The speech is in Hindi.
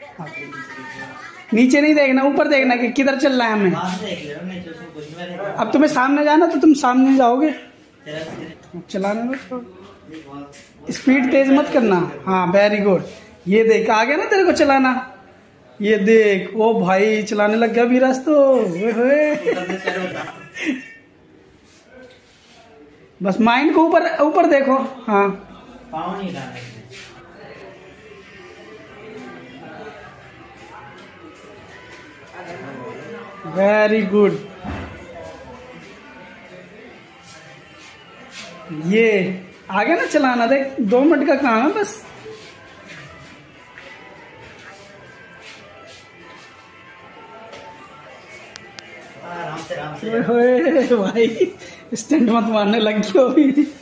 नीचे नहीं देखना, ऊपर देखना कि किधर चल रहा है हमें। अब तुम्हें सामने जाना तो तुम सामने जाओगे। चलाने दो, स्पीड तेज मत करना। हाँ वेरी गुड। ये देख आ गया ना तेरे को चलाना। ये देख, ओ भाई चलाने लग गया विराज तो। बस माइंड को ऊपर ऊपर देखो। हाँ वेरी गुड। ये आगे ना चलाना, देख 2 मिनट का काम है बस। आराम से भाई स्टंट मत मारने लग गई।